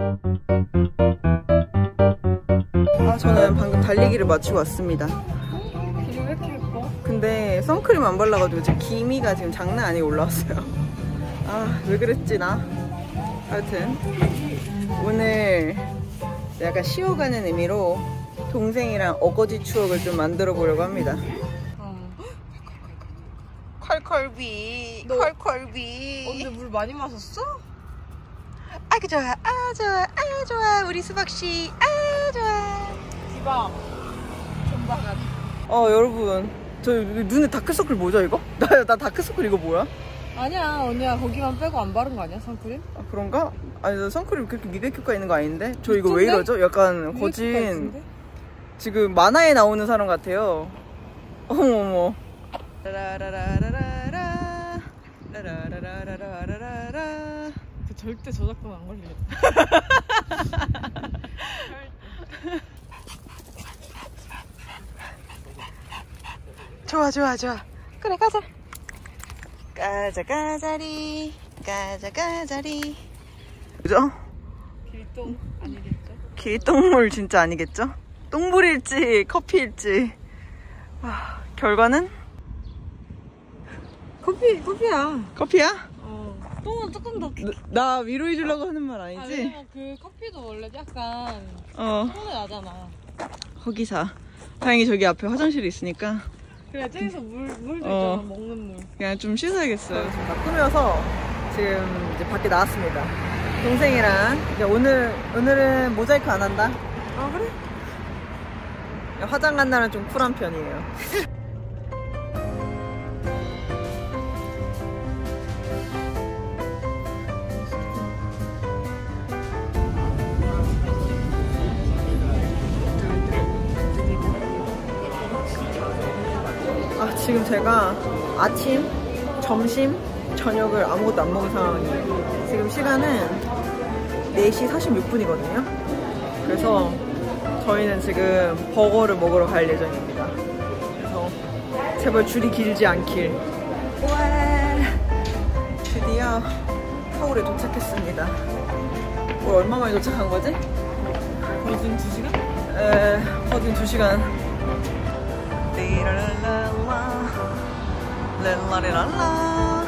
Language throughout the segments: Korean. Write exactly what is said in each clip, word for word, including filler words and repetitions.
아, 저는 방금 달리기를 마치고 왔습니다. 길이 왜 이렇게 예뻐? 근데 선크림 안 발라가지고 지금 기미가 지금 장난 아니게 올라왔어요. 아, 왜 그랬지 나? 하여튼 오늘 약간 쉬어가는 의미로 동생이랑 어거지 추억을 좀 만들어 보려고 합니다. 어. 컬컬비 너- 컬컬비. 언니 물 많이 마셨어? 아그 좋아, 아 좋아, 아 좋아, 우리 수박씨, 아 좋아. 디바 전방한. 어, 여러분, 저 눈에 다크서클 뭐죠 이거? 나, 나 다크서클 이거 뭐야? 아니야, 언니야 거기만 빼고 안 바른 거 아니야, 선크림? 아, 그런가? 아니, 나 선크림 그렇게 미백 효과 있는 거 아닌데? 저 이거 왜 있던데? 이러죠? 약간 미백 효과 거진 있던데? 지금 만화에 나오는 사람 같아요. 어머머. 라라라라라라 라라라라라라라. 그 절대 저작권 안 걸리겠다. 좋아 좋아 좋아. 그래 가자. 가자 가자리 가자 가자리. 그죠? 길동 아니겠죠? 길동물 진짜 아니겠죠? 똥물일지 커피일지. 아, 결과는? 커피, 커피야. 커피야? 어. 똥은 조금 더. 나, 나 위로해 주려고 하는 말 아, 아니지? 왜냐면 그 커피도 원래 약간 어, 소문이 나잖아. 허기사. 다행히 저기 앞에 화장실이 있으니까 그래, 저기서 물, 물도 어. 있잖아, 먹는 물. 그냥 좀 씻어야겠어요. 지금 다 꾸며서 지금 이제 밖에 나왔습니다. 동생이랑 이제 오늘, 오늘은 모자이크 안 한다. 아, 그래? 화장 간 날은 좀 쿨한 편이에요. 아, 지금 제가 아침, 점심, 저녁을 아무것도 안 먹은 상황이에요. 지금 시간은 네 시 사십육 분이거든요. 그래서 저희는 지금 버거를 먹으러 갈 예정입니다. 그래서 제발 줄이 길지 않길. 와, 드디어 서울에 도착했습니다. 뭐 얼마 만에 도착한 거지? 거진 두 시간? 에, 거진 두 시간. 리랄랄라, 렐라리랄라.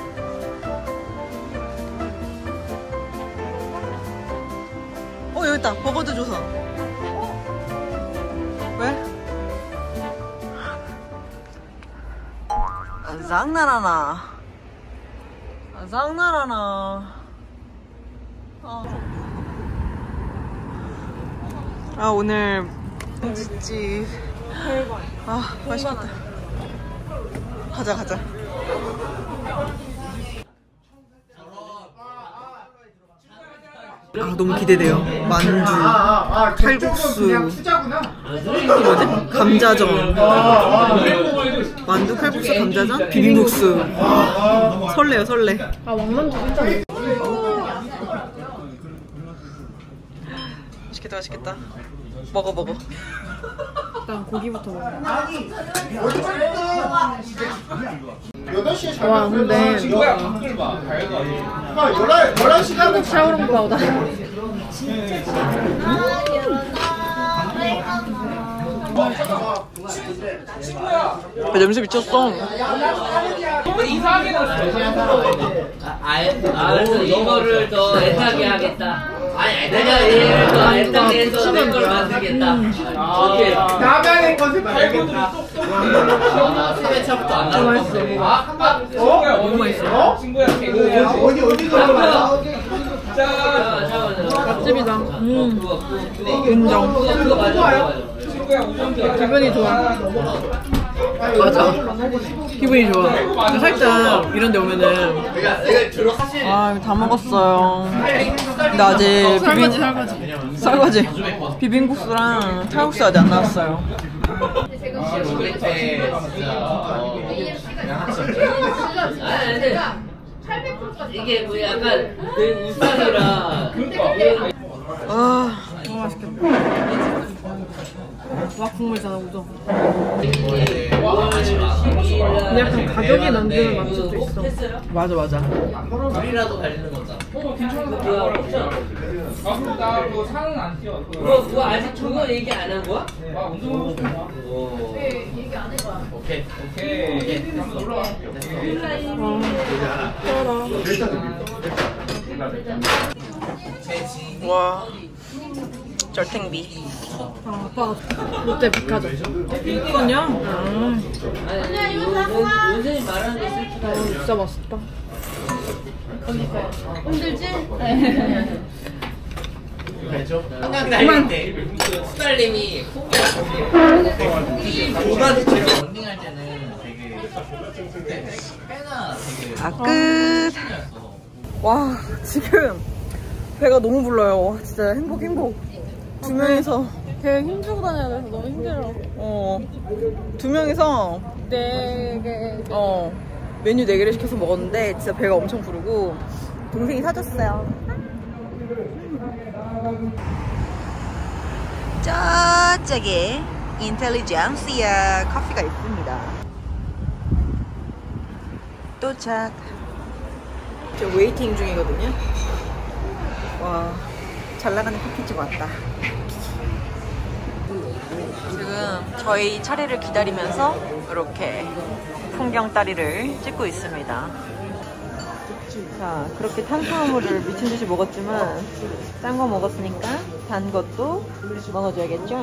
어, 여기 있다. 버거드 조선. 왜? 아, 장난하나? 아, 장난하나? 아. 아, 오늘 집. 아, 맛있겠다. 가자, 가자. 아, 너무 기대돼요. 만두, 칼국수, 이거 뭐지? 감자전. 만두, 칼국수, 감자전, 비빔국수. 설레요, 설레. 아, 왕만두 진짜 맛있겠다, 맛있겠다. 먹어, 먹어. 일단 고기부터 먹어. 여덟 시에 잘 와, 근데 열한 시간 한국 샤오롱바오다. 아, 냄새 미쳤어. 이상하게 아예 알았어. 이거를 더 애타게 하겠다. 아니 내가 얘를 더 애타게 해서 내 걸 만들겠다. 오케이. 라면의 컨셉 알겠다. 세 차부터 안 나올 건데. 아, 너무 맛있어. 친구야, 어디 어디 가서 맛집이다. 음. 인정. 그거 맞아, 맞아. 기분이 좋아. 맞아. 기분이 좋아. 근데 살짝 이런 데 오면은 아, 이거 다 먹었어요. 근데 아직 설거지, 비빔, 설거지. 설거지. 비빔국수랑 칼국수 아직 안 나왔어요. 이게 뭐 약간 그 우산이라. 아, 너무 맛있겠다. 와, 국물 진짜 우동. 하지 마. 근데 약간 가격이 만드는 맛도 있어. 맞아 맞아. 우리라도 갈리는 거잖아. 어 괜찮아. 나 그거 상은 안 띄워. 그거 그거 아직 그거 얘기 안 한 거야? 아 운동하고 싶구나. 네 얘기 안 해봐. 오케이 오케이. 한번 놀러 와. 와 절탱비. 아, 아빠가 롯데 백화점. 이거냐? 아. 아니 원생이 말하는 게 슬프다. 아, 진짜 맛있다. 힘들지? 한강 달릴 때 수달님이 고가지처럼 런닝할 때는 되게 꽤나 되게 아 끝. 와 지금 배가 너무 불러요. 와, 진짜 행복 행복. 두 명이서 되게 힘주고 다녀야 돼서 너무 힘들어. 어두 명이서 네 개. 어 메뉴 네 개를 시켜서 먹었는데 진짜 배가 엄청 부르고 동생이 사줬어요. 저쪽에 인텔리전시아 커피가 있습니다. 도착. 저 웨이팅 중이거든요. 와, 잘 나가는 커피집 왔다. 지금 저희 차례를 기다리면서 이렇게 풍경 따리를 찍고 있습니다. 자, 그렇게 탄수화물을 미친듯이 먹었지만 짠 거 먹었으니까 단 것도 먹어줘야겠죠?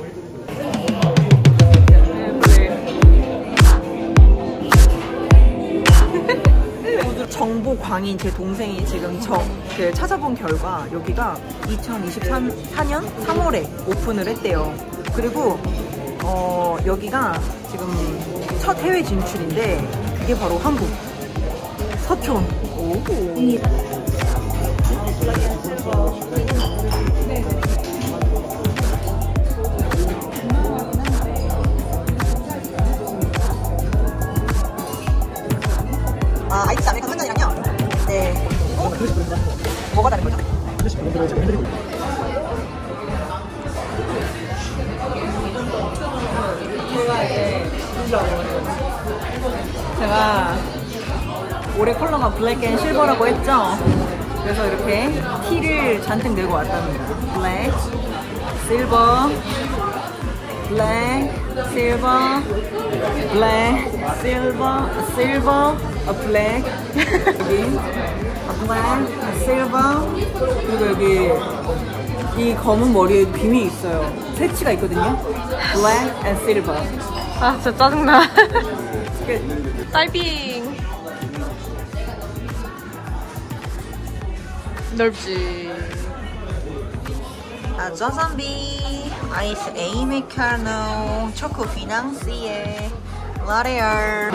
정보광인 제 동생이 지금 저, 그 찾아본 결과 여기가 이천이십사 년 삼월에 오픈을 했대요. 그리고 어, 여기가 지금 첫 해외 진출인데 그게 바로 한국 서촌. 오. 아, 아이스 아메리카노 한 잔이랑요? 네. 어? 뭐가 다른 거죠? 제가 올해 컬러가 블랙 앤 실버라고 했죠? 그래서 이렇게 티를 잔뜩 내고 왔답니다. 블랙, 실버, 블랙, 실버, 블랙, 실버, 실버, 아 블랙, 여기 블랙, 실버, 그리고 여기 이 검은 머리에 빔이 있어요. 새치가 있거든요. 블랙 앤 실버. 아, 진짜 짜증나. 끝. 딸빙. 넓지. 아, 조선비, 아이스 에이메카노, 초코 피낭시에, 라레알.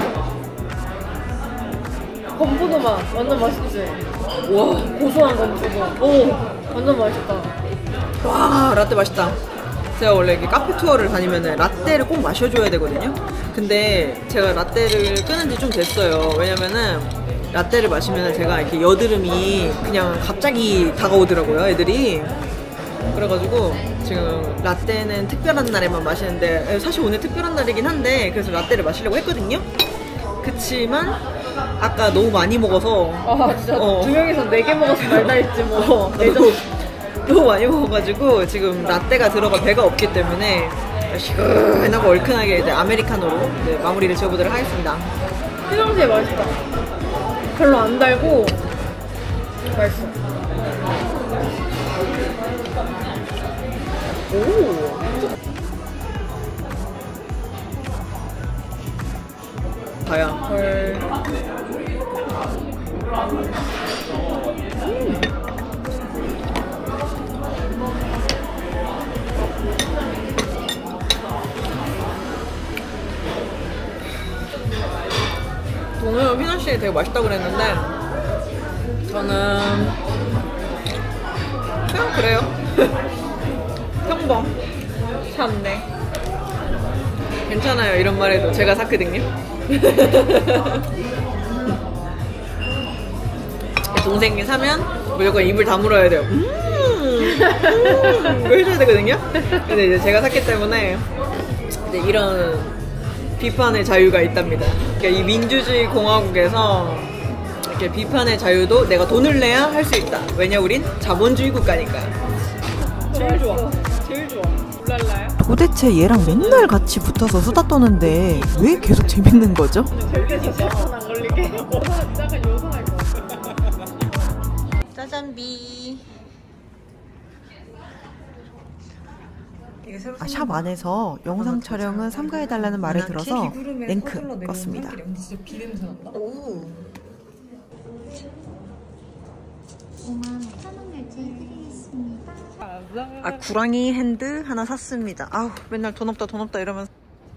건포도 맛 완전 맛있지? 와, 고소한 건포도. 오, 완전 맛있다. 와, 라떼 맛있다. 제가 원래 이렇게 카페 투어를 다니면 라떼를 꼭 마셔줘야 되거든요. 근데 제가 라떼를 끊은 지 좀 됐어요. 왜냐면은 라떼를 마시면 제가 이렇게 여드름이 그냥 갑자기 다가오더라고요, 애들이. 그래가지고 지금 라떼는 특별한 날에만 마시는데, 사실 오늘 특별한 날이긴 한데 그래서 라떼를 마시려고 했거든요. 그치만 아까 너무 많이 먹어서 아, 진짜 어. 두 명이서 네 개 먹었으면 말다 했지 뭐. 어, 너무, 너무 많이 먹어가지고 지금 라떼가 들어갈 배가 없기 때문에 시원하고 얼큰하게 이제 아메리카노로 이제 마무리를 지어보도록 하겠습니다. 피낭시에 맛있다. 별로 안 달고 맛있어. 오. 과연. 헐. 음. 오늘 휘나씨 되게 맛있다고 그랬는데 저는 그냥 그래요. 평범. 참네. 괜찮아요, 이런 말해도 제가 샀거든요. 동생이 사면 무조건 입을 다물어야 돼요. 음, 음 이거 해줘야 되거든요. 근데 이제 제가 샀기 때문에 이제 이런 비판의 자유가 있답니다. 그러니까 이 민주주의 공화국에서 이렇게 비판의 자유도 내가 돈을 내야 할 수 있다. 왜냐 우린 자본주의 국가니까. 제일 좋아. 제일 좋아. 울랄라야? 도대체 얘랑 맨날 같이 붙어서 수다 떠는데 왜 계속 재밌는 거죠? 절대 시간 안 걸리게. 약간 요상할 것 같아. 짜잔비. 아, 샵 안에서 영상 촬영은 삼가해달라는 말을 들어서 랭크 껐습니다. 진짜 비냄새 난다. 오. 오만 오천 원 결제해드리겠습니다. 아, 구랑이 핸드 하나 샀습니다. 아우, 맨날 돈 없다 돈 없다 이러면서.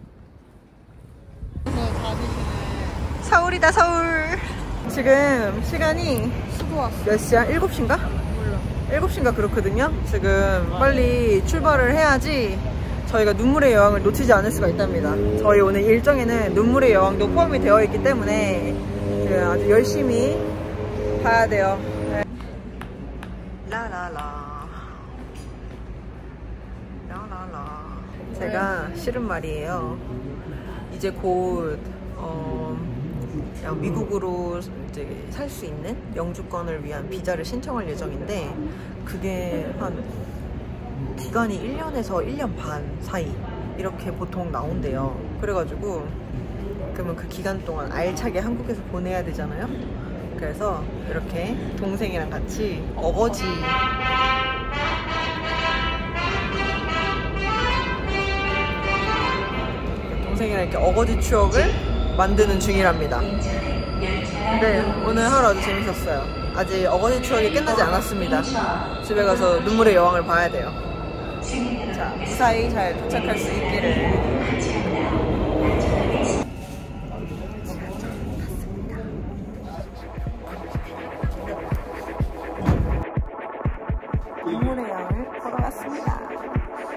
서울이다 서울. 지금 시간이 몇 시야? 일곱 시인가? 몰라. 일곱 시인가 그렇거든요. 지금 빨리 출발을 해야지 저희가 눈물의 여왕을 놓치지 않을 수가 있답니다. 저희 오늘 일정에는 눈물의 여왕도 포함이 되어 있기 때문에 지금 아주 열심히 봐야 돼요. 네. 라라라 라라라. 제가 싫은 말이에요. 이제 곧 어, 미국으로 이제 살 수 있는 영주권을 위한 비자를 신청할 예정인데 그게 한 기간이 일 년에서 일 년 반 사이 이렇게 보통 나온대요. 그래가지고 그러면 그 기간 동안 알차게 한국에서 보내야 되잖아요. 그래서 이렇게 동생이랑 같이 어거지 동생이랑 이렇게 어거지 추억을 만드는 중이랍니다. 근데 오늘 하루 아주 재밌었어요. 아직 어거지 추억이 끝나지 않았습니다. 집에 가서 눈물의 여왕을 봐야 돼요. 자, 무사히 잘 도착할 수 있기를. 눈물의 여왕을 보러 왔습니다.